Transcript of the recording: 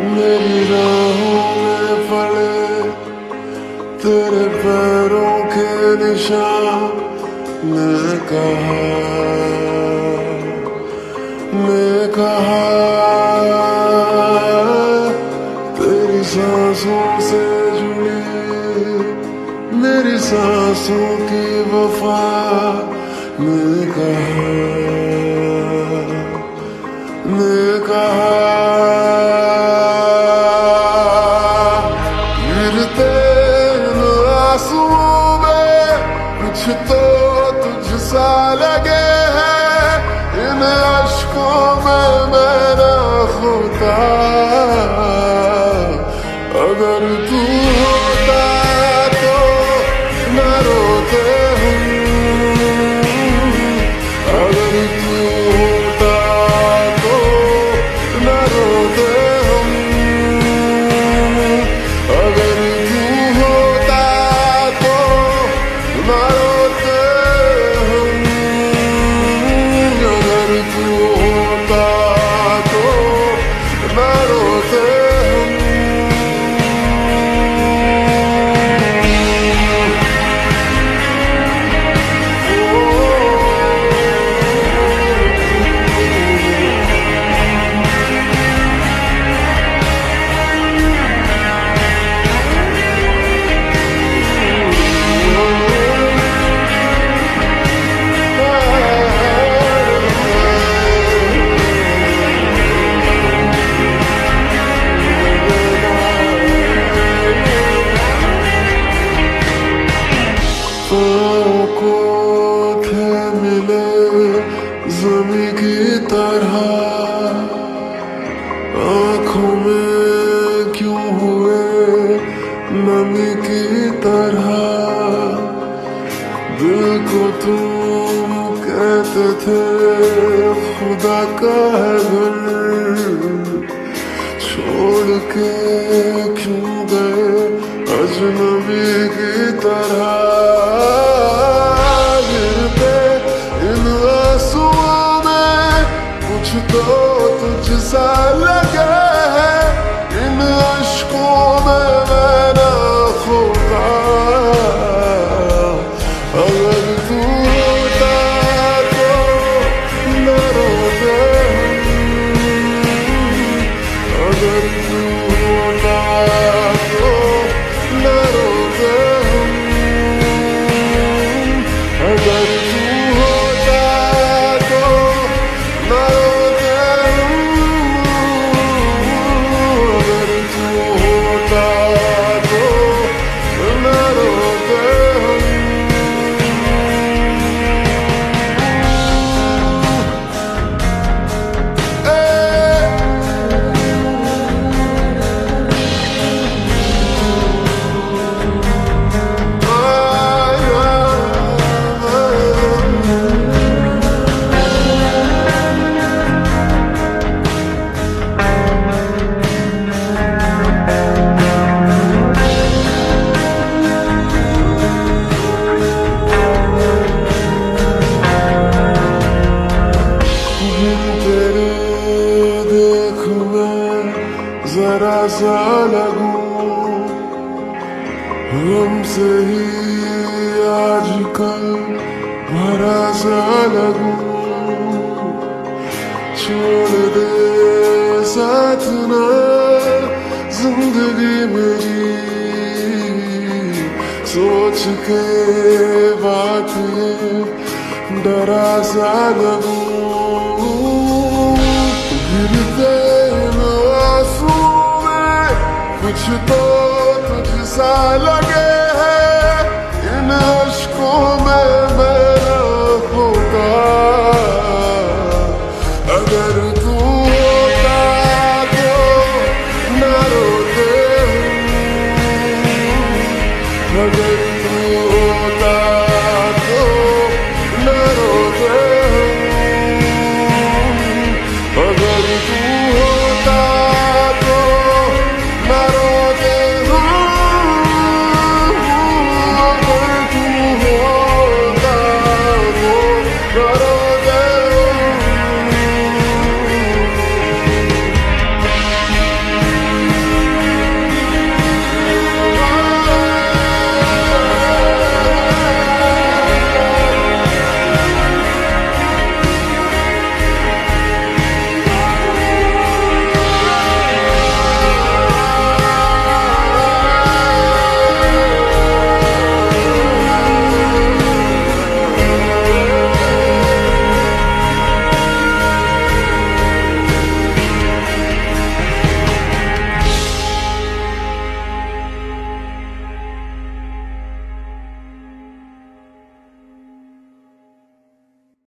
मेरी राहों में पड़े तेरे पैरों के निशान। मैं कहा तेरी सांसों से जुड़ी मेरी सांसों की वफा। मैं कहा गिरते इन आंसुओं में कुछ तो तुझसा लगे है। इन अश्कों में मैं न खोता अगर तू होता तो न रोते हम। अगर तू होता तो न रोते हम। अगर तू होता तो न रोते हम। अगर तू होता तो न रोते हम। पाँव को थे मिले ज़मीं की तरह। आँखों में क्यों हुए नमी की तरह। दिल को तुम कहते थे खुदा का है घर। छोड़ के क्यों गए अजनबी की तरह। गिरते इन आंसुओं में कुछ तो तुझसा लगे है। इन अश्कों में मैं न खोता अगर तू होता तो न रोते हम। अगर तू होता तो न रोते हम। अगर तू होता तो न रोते हम। अगर तू होता तो न रोते हम। तेरे देख मैं जरा सा लगूं। हमसे ही आजकल भरा सा लगूं। छोड़ दे साथ ना जिंदगी मेरी। सोच के बात ये डरा सा लगूं। गिरते इन आंसुओं में कुछ तो तुझसा लगे